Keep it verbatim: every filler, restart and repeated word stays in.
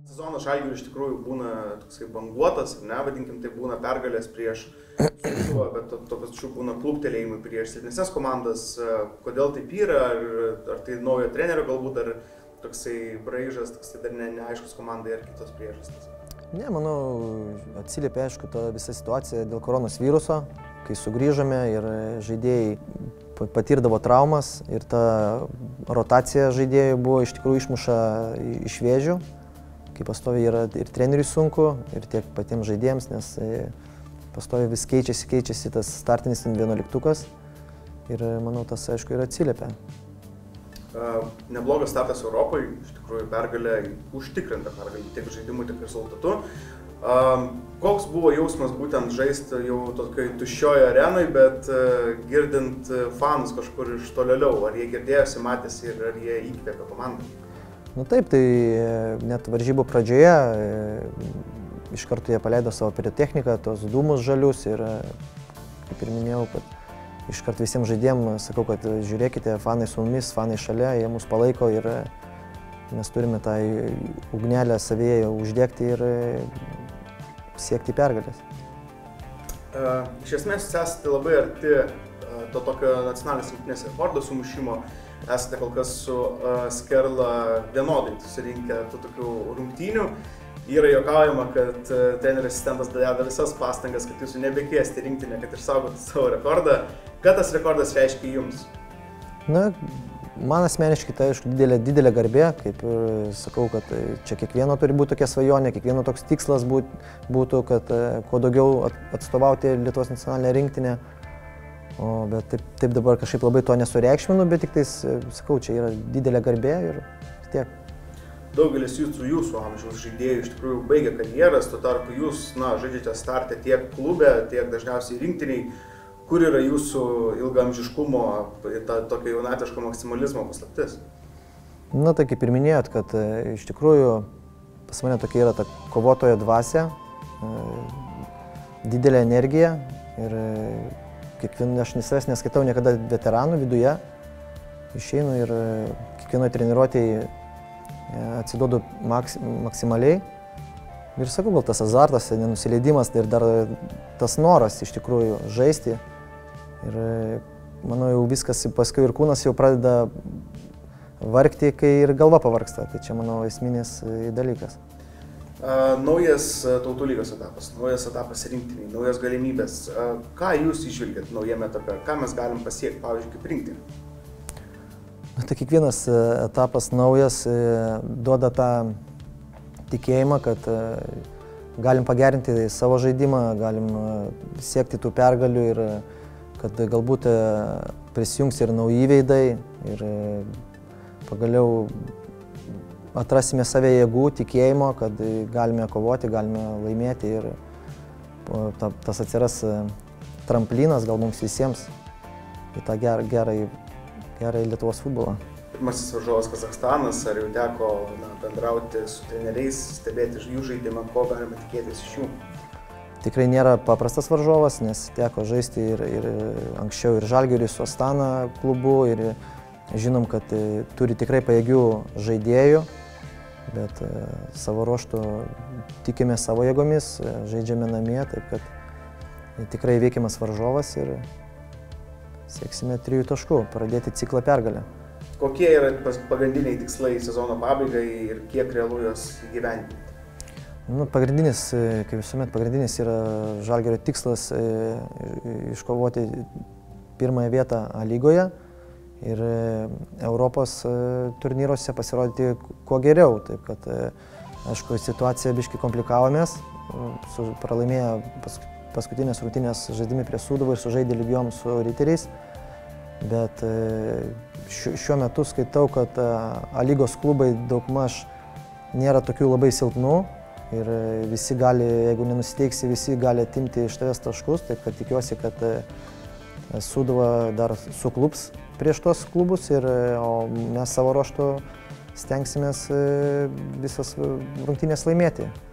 Sezonas Žalgiriui iš tikrųjų būna toksai banguotas, ne, vadinkim, tai būna pergalės prieš Sūduvą, bet to, to pačiu būna kluptelėjimai prieš silpnesnes komandas. Kodėl taip yra? Ar, ar tai naujo trenerio galbūt, ar toksai braižas, toksai dar ne, neaiškus komandai, ar kitos priežastys? Ne, manau, atsiliepia, aišku, ta visa situacija dėl koronos viruso, kai sugrįžome ir žaidėjai patirdavo traumas ir ta rotacija žaidėjų buvo iš tikrųjų išmuša iš vėžių. Kai pastoviai yra ir treneriui sunku, ir tiek patiems žaidėjams, nes pastoviai vis keičiasi, keičiasi tas startinis vienuoliktukas ir manau, tas aišku ir atsiliepia. Neblogas startas Europai, iš tikrųjų pergalė, užtikrinta pergalė tiek žaidimų, tiek rezultatu. Koks buvo jausmas būtent žaisti jau tokioj tuščioje arenai, bet girdint fanus kažkur iš tolėliau, ar jie girdėjosi, matėsi ir ar jie įkvėpė komandą? Nu taip, tai net varžybų pradžioje iš karto jie paleido savo pirotechniką, tos dūmus žalius ir, kaip ir minėjau, kad iš karto visiems žaidėjams sakau, kad žiūrėkite, fanai su mumis, fanai šalia, jie mus palaiko ir mes turime tą ugnelę savyje uždegti ir siekti pergalės. Iš esmės, jūs esate labai arti to tokio nacionalinės rinktinės rekordo sumušimo. Esate kol kas su uh, Skerla vienodai susirinkę tų tokių rungtynių. Yra juokaujama, kad uh, trenerio asistentas deda visas pastangas, kad jūsų nebekviesti rinktinę, kad išsaugotų savo rekordą. Ką tas rekordas reiškia jums? Na, man asmeniškai tai aišku didelė, didelė garbė, kaip sakau, kad čia kiekvieno turi būti tokia svajonė, kiekvieno toks tikslas būt, būtų, kad uh, kuo daugiau atstovauti Lietuvos nacionalinę rinktinę. O, bet taip, taip dabar kažkaip labai to nesureikšminu, bet tik tais, sakau, čia yra didelė garbė ir tiek. Daugelis jūsų, jūsų amžiaus žaidėjų iš tikrųjų baigia karjeras, tuo tarpu jūs, na, žaidžiate startę tiek klube, tiek dažniausiai rinktiniai. Kur yra jūsų ilgaamžiškumo ir ta tokio jaunatviško maksimalizmo paslaptis? Na, tai kaip ir minėjot, kad iš tikrųjų pas mane tokia yra ta kovotojo dvasia, didelė energija ir kiekvien, aš savęs neskaitau niekada veteranų viduje, išeinu ir kiekvienoje treniruotėje atsiduodu maks, maksimaliai. Ir sakau, gal tas azartas, nenusileidimas ir dar tas noras iš tikrųjų žaisti. Ir manau, jau viskas paskui ir kūnas jau pradeda vargti, kai ir galva pavargsta. Tai čia, manau, esminis dalykas. Uh, naujas uh, tautų lygos etapas, naujas etapas rinktiniai, naujas galimybės. Uh, ką jūs išvilgėt naujame etape? Ką mes galim pasiekti, pavyzdžiui, kaip rinktinė? Tai kiekvienas etapas naujas duoda tą tikėjimą, kad galim pagerinti savo žaidimą, galim siekti tų pergalių ir kad galbūt prisijungs ir nauji veidai ir pagaliau atrasime save jėgų, tikėjimo, kad galime kovoti, galime laimėti ir ta, tas atsiras tramplinas gal mums visiems į tą gerą, gerą, gerą Lietuvos futbolą. Pirmasis varžovas Kazachstanas, ar jau teko na, bendrauti su treneriais, stebėti jų žaidimą, ko galime tikėtis iš jų? Tikrai nėra paprastas varžovas, nes teko žaisti ir, ir anksčiau ir Žalgiriui su Astana klubu ir žinom, kad turi tikrai pajėgių žaidėjų, bet savo ruožtu tikime savo jėgomis, žaidžiame namie, taip kad tikrai veikiamas varžovas ir sieksime trijų taškų, pradėti ciklą pergalę. Kokie yra pagrindiniai tikslai sezono pabaigai ir kiek realu juos įgyvendinti? Nu, pagrindinis, kaip visuomet, pagrindinis yra Žalgirio tikslas iškovoti pirmąją vietą A lygoje ir Europos turnyruose pasirodyti kuo geriau. Taip kad, aišku, situaciją biškai komplikavomės, pralaimėję paskutinės rungtynės žaidimai prie Sūduvos ir sužaidė lygiom su riteriais. Bet šiuo metu skaitau, kad A lygos klubai daugmaž nėra tokių labai silpnų ir visi gali, jeigu nenusiteiksi, visi gali atimti iš tavęs taškus, taip kad tikiuosi, kad Sūduva dar suklups prieš tuos klubus, ir, o mes savo ruožtu stengsimės visas rungtynės laimėti.